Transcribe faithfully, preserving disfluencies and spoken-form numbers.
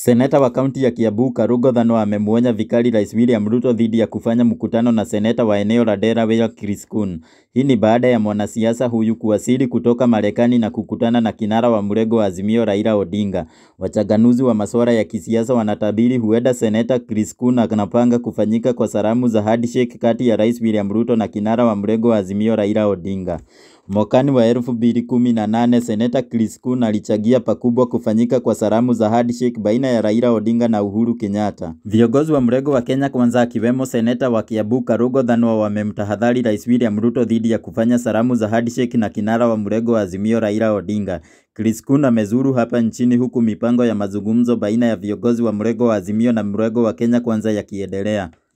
Seneta wa kaunti ya Kiambu Karungo Thano amemuonya vikali Rais William Ruto dhidi ya kufanya mkutano na seneta wa eneo la Delaware Chris Coons. Hii ni baada ya mwanasiasa huyu kuwasili kutoka Marekani na kukutana na kinara wa mrengo wa Azimio Raila Odinga. Wachanganuzi wa masuala ya kisiasa wanatabiri huenda seneta Chris Coons anapanga kufanyika kwa salamu za handshake kati ya Rais William Ruto na kinara wa mrengo wa Azimio Raila Odinga. Mwakani wa elfu mbili kumi na nane, seneta Chris Coons alichangia pakubwa kufanyika kwa salamu za handshake baina ya Raila Odinga na Uhuru Kenyatta. Viongozi wa mrengo wa Kenya Kwanza akiwemo seneta wa Kiambu Karungo Thano wamemtahadhari Rais William Ruto dhidi ya kufanya salamu za handshake na kinara wa mrengo wa Azimio Raila Odinga. Chris Coons amezuru hapa nchini huku mipango ya mazungumzo baina ya viongozi wa mrengo wa Azimio na mrengo wa Kenya Kwanza yakiendelea.